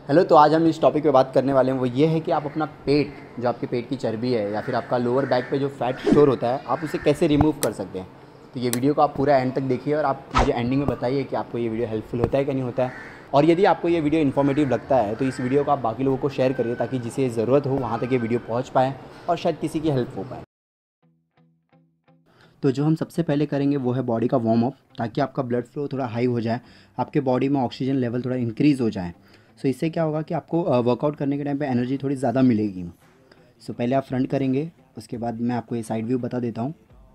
Hello. तो आज हम इस टॉपिक पे बात करने वाले हैं, वो ये है कि आप अपना पेट, जो आपके पेट की चर्बी है या फिर आपका लोअर बैक पे जो फैट स्टोर होता है, आप उसे कैसे रिमूव कर सकते हैं। तो ये वीडियो को आप पूरा एंड तक देखिए और आप मुझे एंडिंग में बताइए कि आपको ये वीडियो हेल्पफुल होता है कि नहीं होता है। और यदि आपको ये वीडियो इन्फॉर्मेटिव लगता है तो इस वीडियो को आप बाकी लोगों को शेयर करिए, ताकि जिसे ज़रूरत हो वहाँ तक ये वीडियो पहुँच पाए और शायद किसी की हेल्प हो पाए। तो जो हम सबसे पहले करेंगे वो है बॉडी का वार्म अप, ताकि आपका ब्लड फ्लो थोड़ा हाई हो जाए, आपके बॉडी में ऑक्सीजन लेवल थोड़ा इंक्रीज़ हो जाए। सो इससे क्या होगा कि आपको वर्कआउट करने के टाइम पे एनर्जी थोड़ी ज़्यादा मिलेगी। सो पहले आप फ्रंट करेंगे, उसके बाद मैं आपको ये साइड व्यू बता देता हूँ।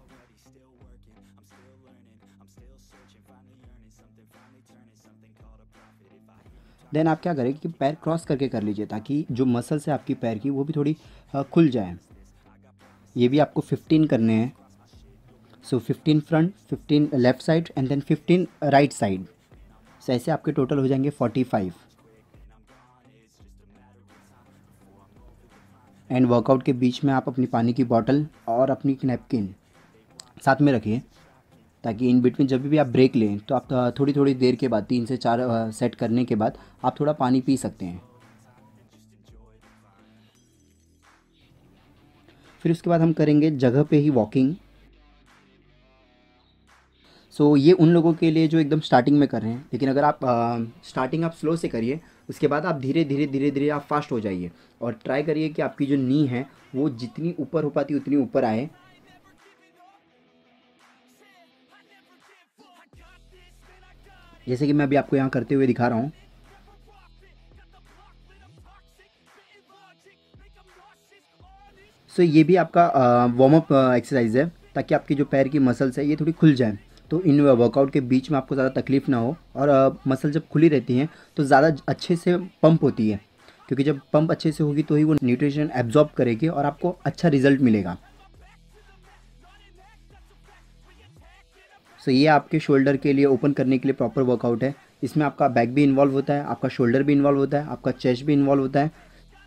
देन आप क्या करें कि पैर क्रॉस करके कर लीजिए, ताकि जो मसल्स है आपकी पैर की वो भी थोड़ी खुल जाए। ये भी आपको 15 करने हैं। So 15 front, 15 left side and then 15 right side. So ऐसे आपके टोटल हो जाएंगे 45। एंड वर्कआउट के बीच में आप अपनी पानी की बॉटल और अपनी नैपकिन साथ में रखिए, ताकि इन बिटवीन जब भी आप ब्रेक लें तो आप थोड़ी थोड़ी देर के बाद 3 से 4 सेट करने के बाद आप थोड़ा पानी पी सकते हैं। फिर उसके बाद हम करेंगे जगह पे ही वॉकिंग। सो ये उन लोगों के लिए जो एकदम स्टार्टिंग में कर रहे हैं, लेकिन अगर आप स्टार्टिंग आप स्लो से करिए, उसके बाद आप धीरे धीरे धीरे धीरे आप फास्ट हो जाइए। और ट्राई करिए कि आपकी जो नी है वो जितनी ऊपर हो पाती उतनी ऊपर आए। जैसे कि मैं अभी आपको यहाँ करते हुए दिखा रहा हूँ। सो ये भी आपका वार्म अप एक्सरसाइज है, ताकि आपकी जो पैर की मसल्स है ये थोड़ी खुल जाए। तो इन वर्कआउट के बीच में आपको ज़्यादा तकलीफ ना हो, और मसल जब खुली रहती हैं तो ज़्यादा अच्छे से पंप होती है, क्योंकि जब पंप अच्छे से होगी तो ही वो न्यूट्रिशन एब्जॉर्ब करेगी और आपको अच्छा रिजल्ट मिलेगा। सो ये आपके शोल्डर के लिए ओपन करने के लिए प्रॉपर वर्कआउट है। इसमें आपका बैक भी इन्वॉल्व होता है, आपका शोल्डर भी इन्वॉल्व होता है, आपका चेस्ट भी इन्वॉल्व होता है।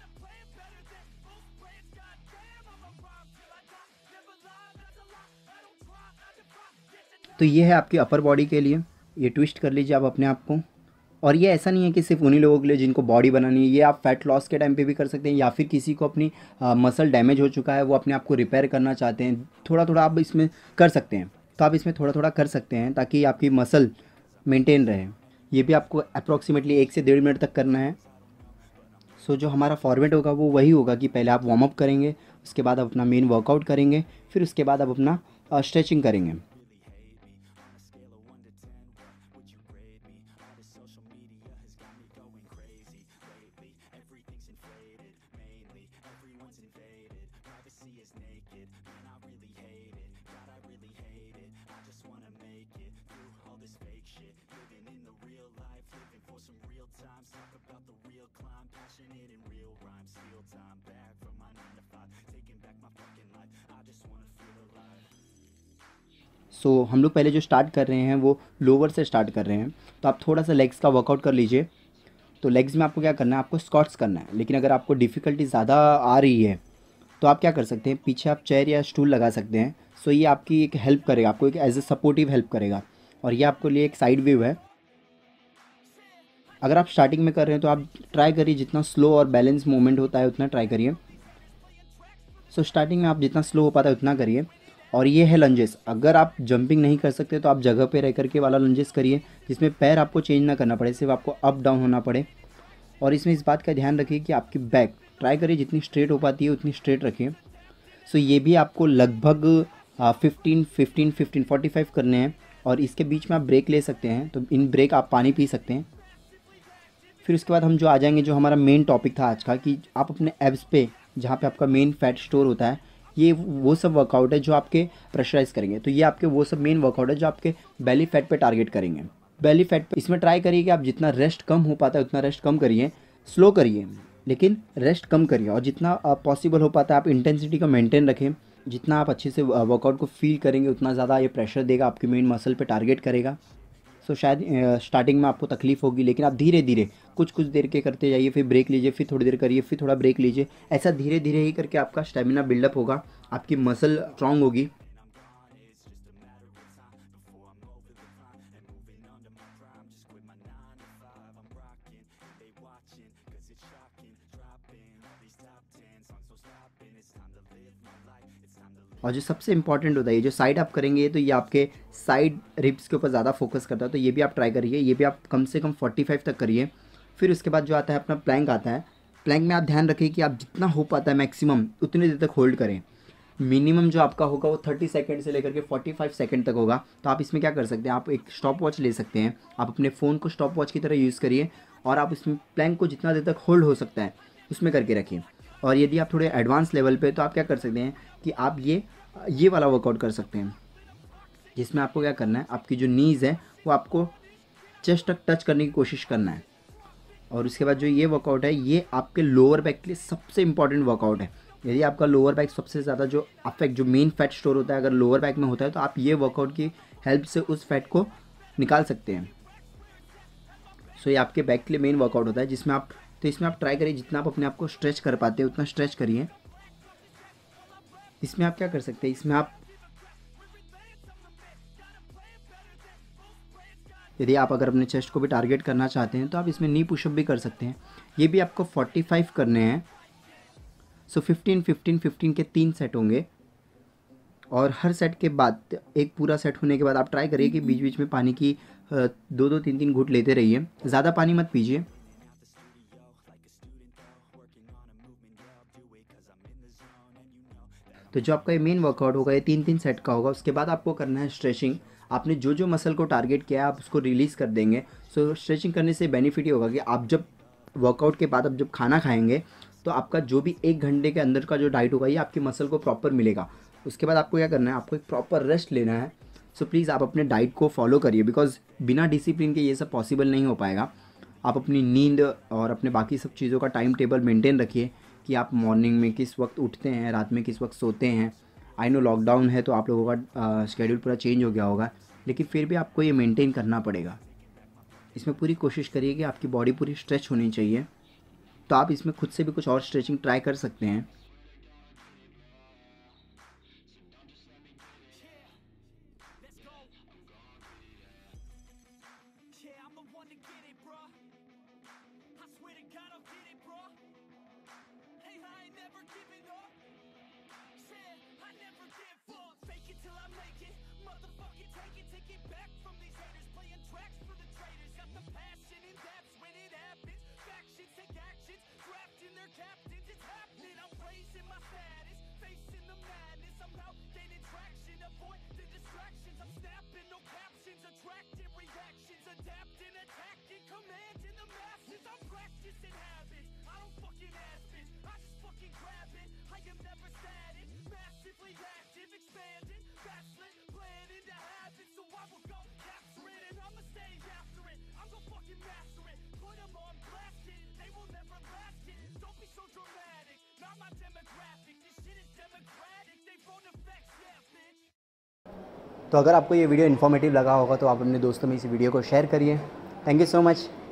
तो ये है आपकी अपर बॉडी के लिए। ये ट्विस्ट कर लीजिए आप अपने आप को। और ये ऐसा नहीं है कि सिर्फ उन्हीं लोगों के लिए जिनको बॉडी बनानी है, ये आप फैट लॉस के टाइम पे भी कर सकते हैं, या फिर किसी को अपनी मसल डैमेज हो चुका है, वो अपने आप को रिपेयर करना चाहते हैं, थोड़ा थोड़ा आप इसमें कर सकते हैं। तो आप इसमें थोड़ा थोड़ा कर सकते हैं, ताकि आपकी मसल मेंटेन रहे। ये भी आपको अप्रॉक्सीमेटली 1 से 1.5 मिनट तक करना है। सो जो हमारा फॉर्मेट होगा वो वही होगा कि पहले आप वार्म अप करेंगे, उसके बाद आप अपना मेन वर्कआउट करेंगे, फिर उसके बाद आप अपना स्ट्रेचिंग करेंगे। सो हम लोग पहले जो स्टार्ट कर रहे हैं वो लोअर से स्टार्ट कर रहे हैं। तो आप थोड़ा सा लेग्स का वर्कआउट कर लीजिए। तो लेग्स में आपको क्या करना है, आपको स्क्वाट्स करना है। लेकिन अगर आपको डिफ़िकल्टी ज़्यादा आ रही है तो आप क्या कर सकते हैं, पीछे आप चेयर या स्टूल लगा सकते हैं। सो ये आपकी एक हेल्प करेगा, आपको एक एज ए सपोर्टिव हेल्प करेगा। और ये आपके लिए एक साइड व्यू है। अगर आप स्टार्टिंग में कर रहे हैं तो आप ट्राई करिए जितना स्लो और बैलेंस मूवमेंट होता है उतना ट्राई करिए। सो स्टार्टिंग में आप जितना स्लो हो पाता है उतना करिए। और ये है लंजेस। अगर आप जंपिंग नहीं कर सकते तो आप जगह पे रह करके वाला लंजेस करिए, जिसमें पैर आपको चेंज ना करना पड़े, सिर्फ आपको अप डाउन होना पड़े। और इसमें इस बात का ध्यान रखिए कि आपकी बैक ट्राई करिए जितनी स्ट्रेट हो पाती है उतनी स्ट्रेट रखिए। सो ये भी आपको लगभग 15 15 15 45 करने हैं। और इसके बीच में आप ब्रेक ले सकते हैं, तो इन ब्रेक आप पानी पी सकते हैं। फिर उसके बाद हम जो आ जाएंगे, जो हमारा मेन टॉपिक था आज का, कि आप अपने एब्स पे, जहाँ पे आपका मेन फैट स्टोर होता है, ये वो सब वर्कआउट है जो आपके प्रेशराइज करेंगे। तो ये आपके वो सब मेन वर्कआउट है जो आपके बेली फैट पे टारगेट करेंगे। बेली फैट पे इसमें ट्राई करिए कि आप जितना रेस्ट कम हो पाता है उतना रेस्ट कम करिए, स्लो करिए, लेकिन रेस्ट कम करिए। और जितना पॉसिबल हो पाता है आप इंटेंसिटी का मेंटेन रखें। जितना आप अच्छे से वर्कआउट को फील करेंगे उतना ज़्यादा ये प्रेशर देगा, आपके मेन मसल पे टारगेट करेगा। सो शायद स्टार्टिंग में आपको तकलीफ होगी, लेकिन आप धीरे धीरे कुछ कुछ देर के करते जाइए, फिर ब्रेक लीजिए, फिर थोड़ी देर करिए, फिर थोड़ा ब्रेक लीजिए। ऐसा धीरे धीरे ही करके आपका स्टेमिना बिल्डअप होगा, आपकी मसल स्ट्रांग होगी। और जो सबसे इंपॉर्टेंट होता है, ये जो साइड आप करेंगे तो ये आपके साइड रिब्स के ऊपर ज़्यादा फोकस करता है, तो ये भी आप ट्राई करिए। ये भी आप कम से कम 45 तक करिए। फिर उसके बाद जो आता है अपना प्लैंक आता है। प्लैंक में आप ध्यान रखिए कि आप जितना हो पाता है मैक्सिमम उतनी देर तक होल्ड करें। मिनिमम जो आपका होगा वो 30 सेकंड से लेकर के 45 सेकंड तक होगा। तो आप इसमें क्या कर सकते हैं, आप एक स्टॉप वॉच ले सकते हैं, आप अपने फ़ोन को स्टॉप वॉच की तरह यूज़ करिए और आप इसमें प्लैंक को जितना देर तक होल्ड हो सकता है उसमें करके रखिए। और यदि आप थोड़े एडवांस लेवल पे, तो आप क्या कर सकते हैं कि आप ये वाला वर्कआउट कर सकते हैं, जिसमें आपको क्या करना है, आपकी जो नीज़ है वो आपको चेस्ट तक टच करने की कोशिश करना है। और उसके बाद जो ये वर्कआउट है ये आपके लोअर बैक के लिए सबसे इंपॉर्टेंट वर्कआउट है। यदि आपका लोअर बैक सबसे ज़्यादा जो अफेक्ट, जो मेन फैट स्टोर होता है, अगर लोअर बैक में होता है तो आप ये वर्कआउट की हेल्प से उस फैट को निकाल सकते हैं। सो ये आपके बैक के लिए मेन वर्कआउट होता है, जिसमें आप, तो इसमें आप ट्राई करिए जितना आप अपने आप को स्ट्रेच कर पाते हैं उतना स्ट्रेच करिए। इसमें आप क्या कर सकते हैं, इसमें आप यदि आप अगर अपने चेस्ट को भी टारगेट करना चाहते हैं तो आप इसमें नी पुशअप भी कर सकते हैं। ये भी आपको 45 करने हैं। सो 15 15 15 के 3 सेट होंगे और हर सेट के बाद, एक पूरा सेट होने के बाद आप ट्राई करिए कि बीच बीच में पानी की 2-2 3-3 घूंट लेते रहिए। ज़्यादा पानी मत पीजिए। तो जो आपका ये मेन वर्कआउट होगा ये 3-3 सेट का होगा। उसके बाद आपको करना है स्ट्रेचिंग। आपने जो जो मसल को टारगेट किया है आप उसको रिलीज़ कर देंगे। सो स्ट्रेचिंग करने से बेनिफिट ये होगा कि आप जब वर्कआउट के बाद आप जब खाना खाएंगे तो आपका जो भी 1 घंटे के अंदर का जो डाइट होगा ये आपकी मसल को प्रॉपर मिलेगा। उसके बाद आपको क्या करना है, आपको एक प्रॉपर रेस्ट लेना है। सो प्लीज़ आप अपने डाइट को फॉलो करिए, बिकॉज बिना डिसिप्लिन के ये सब पॉसिबल नहीं हो पाएगा। आप अपनी नींद और अपने बाकी सब चीज़ों का टाइम टेबल मेंटेन रखिए कि आप मॉर्निंग में किस वक्त उठते हैं, रात में किस वक्त सोते हैं। आई नो लॉकडाउन है तो आप लोगों का शेड्यूल पूरा चेंज हो गया होगा, लेकिन फिर भी आपको ये मेंटेन करना पड़ेगा। इसमें पूरी कोशिश करिए कि आपकी बॉडी पूरी स्ट्रेच होनी चाहिए। तो आप इसमें खुद से भी कुछ और स्ट्रेचिंग ट्राई कर सकते हैं। तो अगर आपको ये वीडियो इन्फॉर्मेटिव लगा होगा तो आप अपने दोस्तों में इस वीडियो को शेयर करिए। Thank you so much.